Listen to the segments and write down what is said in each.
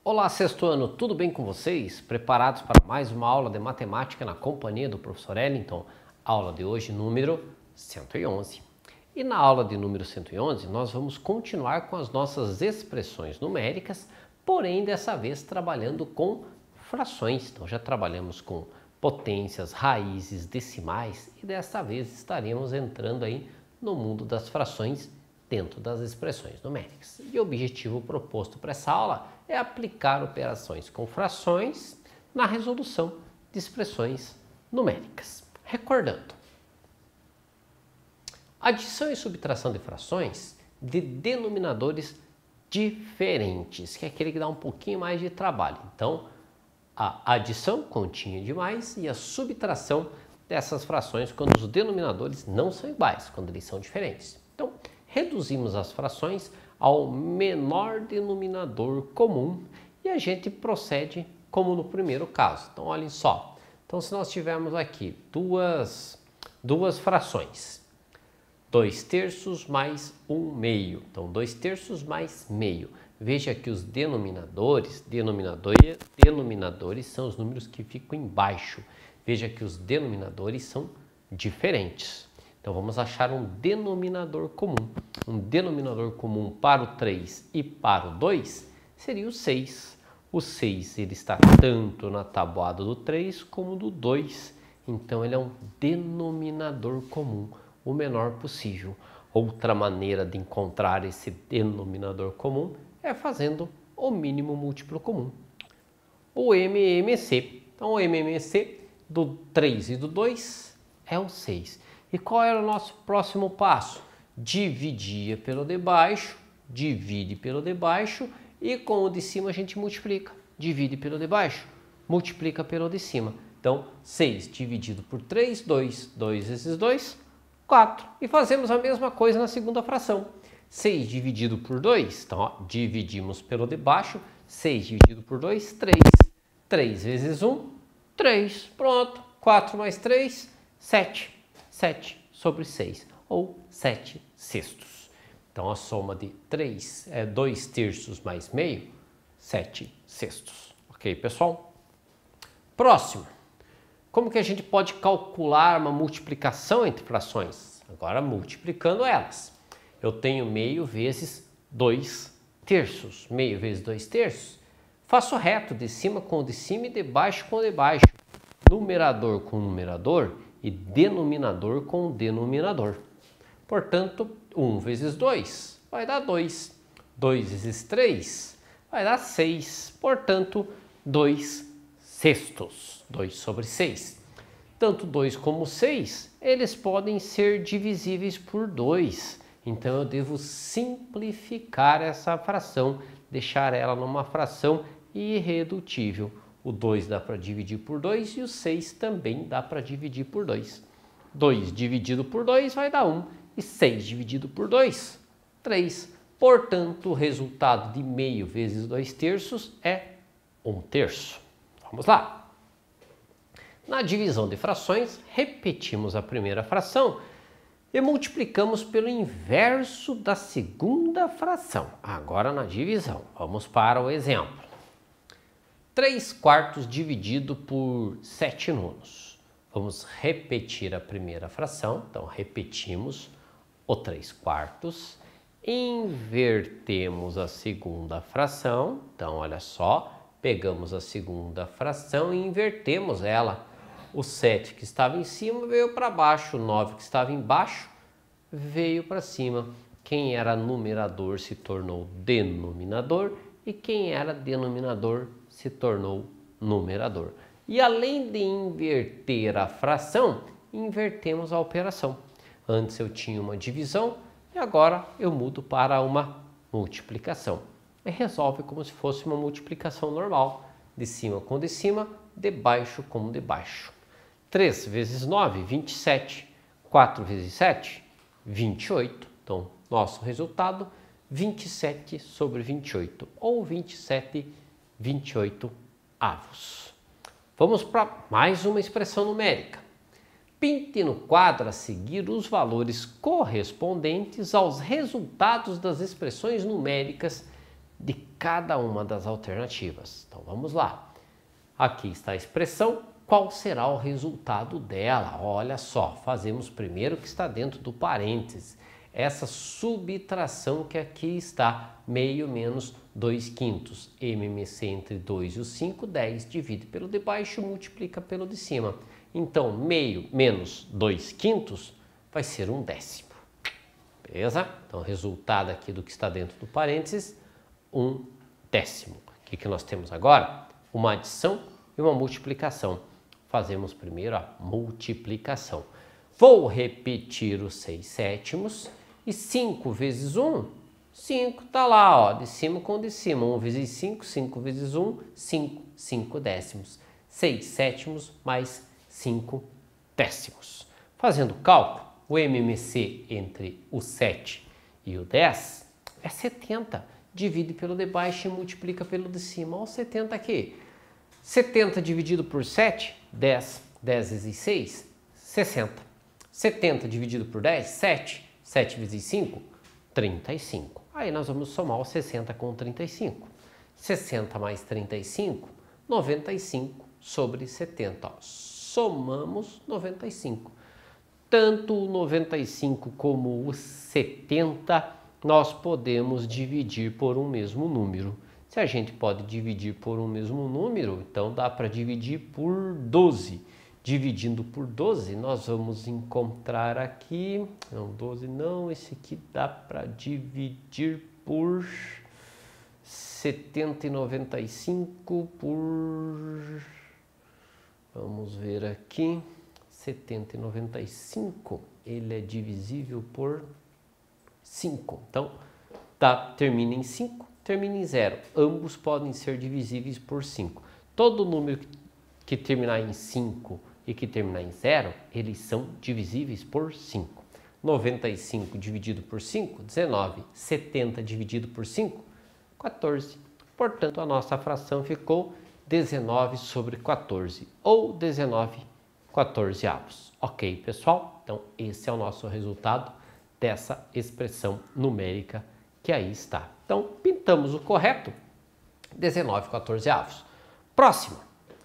Olá, sexto ano, tudo bem com vocês? Preparados para mais uma aula de matemática na companhia do professor Ellington? Aula de hoje, número 111. E na aula de número 111, nós vamos continuar com as nossas expressões numéricas, porém dessa vez trabalhando com frações. Então já trabalhamos com potências, raízes, decimais e dessa vez estaremos entrando aí no mundo das frações dentro das expressões numéricas. E o objetivo proposto para essa aula é aplicar operações com frações na resolução de expressões numéricas. Recordando, adição e subtração de frações de denominadores diferentes, que é aquele que dá um pouquinho mais de trabalho. Então, a adição continha demais e a subtração dessas frações quando os denominadores não são iguais, quando eles são diferentes. Então, reduzimos as frações ao menor denominador comum e a gente procede como no primeiro caso. Então, olhem só. Então, se nós tivermos aqui duas frações, 2/3 mais 1/2. Então, 2/3 mais meio. Veja que os denominadores são os números que ficam embaixo. Veja que os denominadores são diferentes. Então, vamos achar um denominador comum. Um denominador comum para o 3 e para o 2 seria o 6. O 6 ele está tanto na tabuada do 3 como do 2. Então, ele é um denominador comum, o menor possível. Outra maneira de encontrar esse denominador comum é fazendo o mínimo múltiplo comum, o MMC. Então, o MMC do 3 e do 2 é o 6. E qual era o nosso próximo passo? Dividia pelo de baixo, divide pelo de baixo e com o de cima a gente multiplica. Divide pelo de baixo, multiplica pelo de cima. Então, 6 dividido por 3, 2. 2 vezes 2, 4. E fazemos a mesma coisa na segunda fração. 6 dividido por 2, então ó, dividimos pelo de baixo. 6 dividido por 2, 3. 3 vezes 1, 3. Pronto. 4 mais 3, 7. 7 sobre 6, ou 7/6. Então, a soma de 3 é 2/3 mais meio, 7/6. Ok, pessoal? Próximo. Como que a gente pode calcular uma multiplicação entre frações? Agora, multiplicando elas. Eu tenho meio vezes 2/3. Meio vezes 2/3. Faço reto, de cima com o de cima e de baixo com o de baixo. Numerador com numerador e denominador com denominador. Portanto, 1 vezes 2 vai dar 2. 2 vezes 3 vai dar 6. Portanto, 2/6. 2 sobre 6. Tanto 2 como 6, eles podem ser divisíveis por 2. Então, eu devo simplificar essa fração, deixar ela numa fração irredutível. O 2 dá para dividir por 2 e o 6 também dá para dividir por 2. 2 dividido por 2 vai dar 1 e 6 dividido por 2, 3. Portanto, o resultado de meio vezes 2/3 é 1/3. Vamos lá. Na divisão de frações, repetimos a primeira fração e multiplicamos pelo inverso da segunda fração. Agora na divisão, vamos para o exemplo. 3/4 dividido por 7/9. Vamos repetir a primeira fração. Então, repetimos o 3/4. Invertemos a segunda fração. Então, olha só. Pegamos a segunda fração e invertemos ela. O 7 que estava em cima veio para baixo. O 9 que estava embaixo veio para cima. Quem era numerador se tornou denominador. E quem era denominador se tornou numerador. E além de inverter a fração, invertemos a operação. Antes eu tinha uma divisão e agora eu mudo para uma multiplicação. E resolve como se fosse uma multiplicação normal. De cima com de cima, de baixo com de baixo. 3 vezes 9, 27. 4 vezes 7, 28. Então, nosso resultado, 27 sobre 28, ou 27/28 avos. Vamos para mais uma expressão numérica. Pinte no quadro a seguir os valores correspondentes aos resultados das expressões numéricas de cada uma das alternativas. Então vamos lá. Aqui está a expressão, qual será o resultado dela? Olha só, fazemos primeiro o que está dentro do parênteses. Essa subtração que aqui está, meio menos 2/5. MMC entre 2 e o 5, 10, divide pelo de baixo, multiplica pelo de cima. Então, meio menos 2/5 vai ser 1/10. Beleza? Então, resultado aqui do que está dentro do parênteses, 1/10. O que nós temos agora? Uma adição e uma multiplicação. Fazemos primeiro a multiplicação. Vou repetir os 6/7 e 5 vezes 1, 5 está lá, ó, de cima com de cima. 1 vezes 5, 5 vezes 1, 5, 5/10. 6/7 mais 5/10. Fazendo o cálculo, o MMC entre o 7 e o 10 é 70. Divide pelo de baixo e multiplica pelo de cima. Olha o 70 aqui. 70 dividido por 7, 10. 10 vezes 6, 60. 70 dividido por 10, 7. 7 vezes 5, 35. Aí nós vamos somar o 60 com 35. 60 mais 35, 95 sobre 70. Ó. Somamos 95. Tanto o 95 como o 70 nós podemos dividir por um mesmo número. Se a gente pode dividir por um mesmo número, então dá para dividir por 12. Dividindo por 12, nós vamos encontrar aqui, não, 12 não, esse aqui dá para dividir por 70 e 95 por, vamos ver aqui, 70 e 95, ele é divisível por 5. Então, termina em 5, termina em 0. Ambos podem ser divisíveis por 5. Todo número que terminar em 5 e que terminar em 0, eles são divisíveis por 5. 95 dividido por 5, 19. 70 dividido por 5, 14. Portanto, a nossa fração ficou 19 sobre 14, ou 19/14. Ok, pessoal? Então, esse é o nosso resultado dessa expressão numérica que aí está. Então, pintamos o correto, 19/14. Próximo.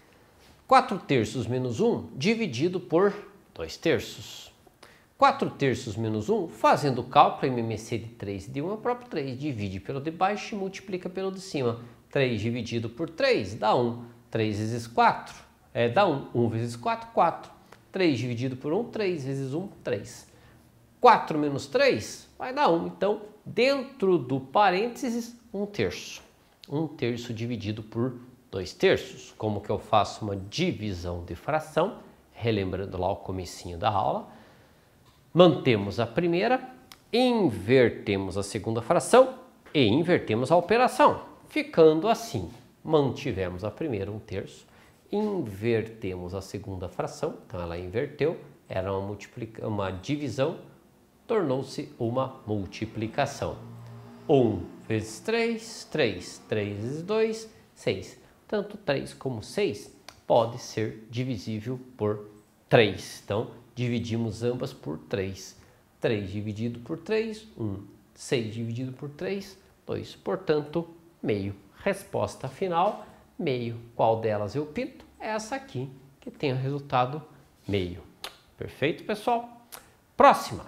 4/3 menos 1 dividido por 2/3. 4/3 menos 1, fazendo o cálculo, MMC de 3 e de 1 é o próprio 3. Divide pelo de baixo e multiplica pelo de cima. 3 dividido por 3 dá 1. 3 vezes 4 dá 1. 1 vezes 4, 4. 3 dividido por 1, 3 vezes 1, 3. 4 menos 3 vai dar 1. Então, dentro do parênteses, 1/3. 1/3 dividido por 2/3. Como que eu faço uma divisão de fração? Relembrando lá o comecinho da aula. Mantemos a primeira, invertemos a segunda fração e invertemos a operação. Ficando assim, mantivemos a primeira, 1/3. Invertemos a segunda fração, então ela inverteu, era uma divisão, tornou-se uma multiplicação. 1 vezes 3, 3. 3 vezes 2, 6. Tanto 3 como 6 pode ser divisível por 3. Então, dividimos ambas por 3. 3 dividido por 3, 1. 6 dividido por 3, 2. Portanto, meio. Resposta final, meio. Qual delas eu pinto? É essa aqui, que tem o resultado meio. Perfeito, pessoal? Próxima.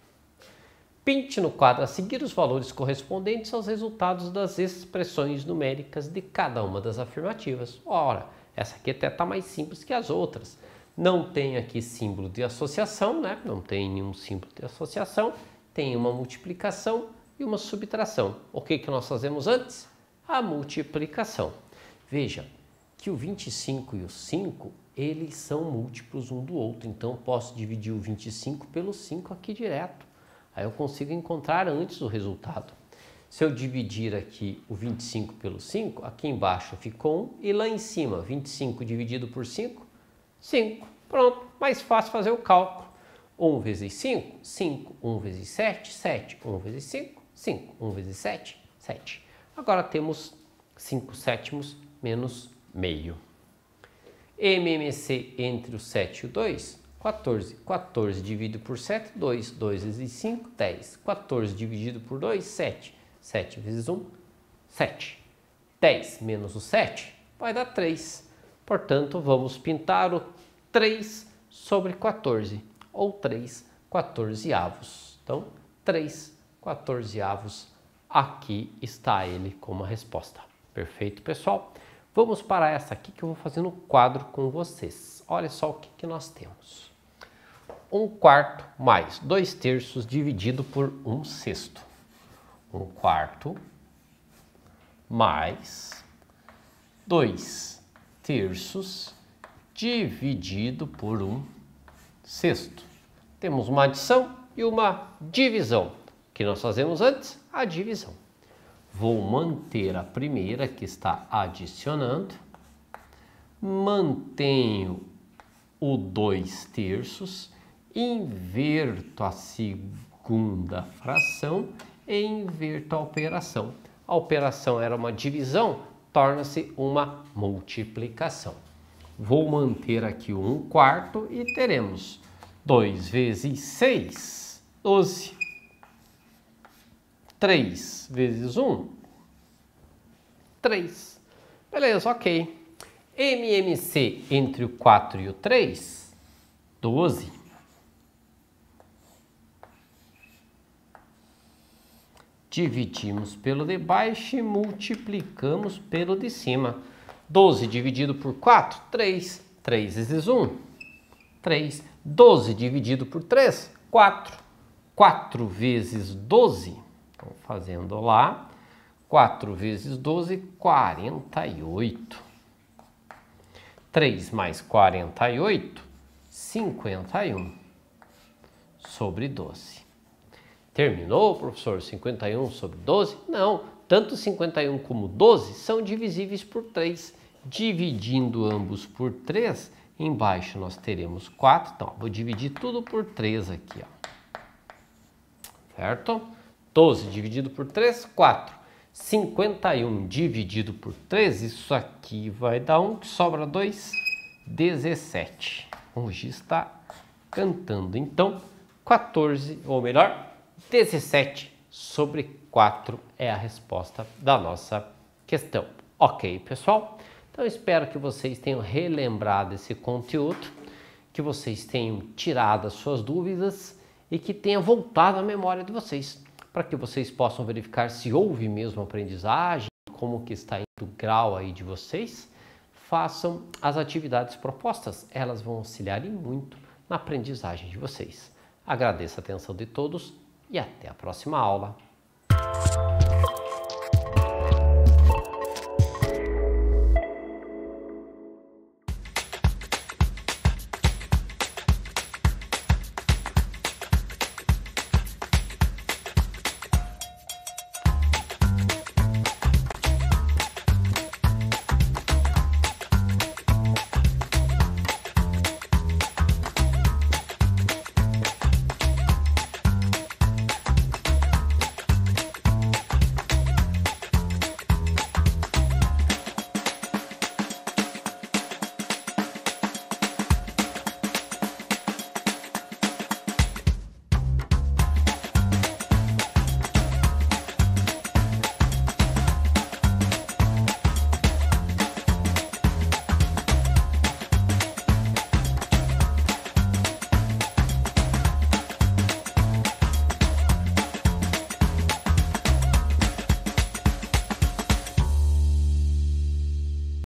Pinte no quadro a seguir os valores correspondentes aos resultados das expressões numéricas de cada uma das afirmativas. Ora, essa aqui até está mais simples que as outras. Não tem aqui símbolo de associação, né? Não tem nenhum símbolo de associação. Tem uma multiplicação e uma subtração. O que nós fazemos antes? A multiplicação. Veja que o 25 e o 5, eles são múltiplos um do outro. Então, posso dividir o 25 pelo 5 aqui direto. Aí eu consigo encontrar antes o resultado. Se eu dividir aqui o 25 pelo 5, aqui embaixo ficou 1 e lá em cima, 25 dividido por 5, 5. Pronto, mais fácil fazer o cálculo. 1 vezes 5, 5. 1 vezes 7, 7. 1 vezes 5, 5. 1 vezes 7, 7. Agora temos 5/7 menos meio. MMC entre o 7 e o 2, 14. 14 dividido por 7, 2. 2 vezes 5, 10. 14 dividido por 2, 7. 7 vezes 1, 7. 10 menos o 7 vai dar 3. Portanto, vamos pintar o 3 sobre 14, ou 3 14avos. Então, 3 14avos, aqui está ele como a resposta. Perfeito, pessoal? Vamos para essa aqui que eu vou fazer no quadro com vocês. Olha só o que nós temos. 1/4 mais 2/3 dividido por 1/6. 1/4 mais 2/3 dividido por 1/6. Temos uma adição e uma divisão. O que nós fazemos antes? A divisão. Vou manter a primeira que está adicionando. Mantenho o 2/3. Inverto a segunda fração e inverto a operação. A operação era uma divisão, torna-se uma multiplicação. Vou manter aqui o 1/4 e teremos 2 vezes 6, 12. 3 vezes 1, 3. Beleza, ok. MMC entre o 4 e o 3, 12. Dividimos pelo de baixo e multiplicamos pelo de cima. 12 dividido por 4, 3. 3 vezes 1, 3. 12 dividido por 3, 4. 4 vezes 12, então, fazendo lá, 4 vezes 12, 48. 3 mais 48, 51 sobre 12. Terminou, professor? 51 sobre 12? Não, tanto 51 como 12 são divisíveis por 3. Dividindo ambos por 3, embaixo nós teremos 4. Então, vou dividir tudo por 3 aqui, ó. Certo? 12 dividido por 3, 4. 51 dividido por 3, isso aqui vai dar 1, que sobra 2, 17. Hoje está cantando. Então, 14, ou melhor, 17 sobre 4 é a resposta da nossa questão. Ok, pessoal? Então, espero que vocês tenham relembrado esse conteúdo, que vocês tenham tirado as suas dúvidas e que tenha voltado à memória de vocês, para que vocês possam verificar se houve mesmo aprendizagem, como que está indo o grau aí de vocês. Façam as atividades propostas, elas vão auxiliar muito na aprendizagem de vocês. Agradeço a atenção de todos e até a próxima aula.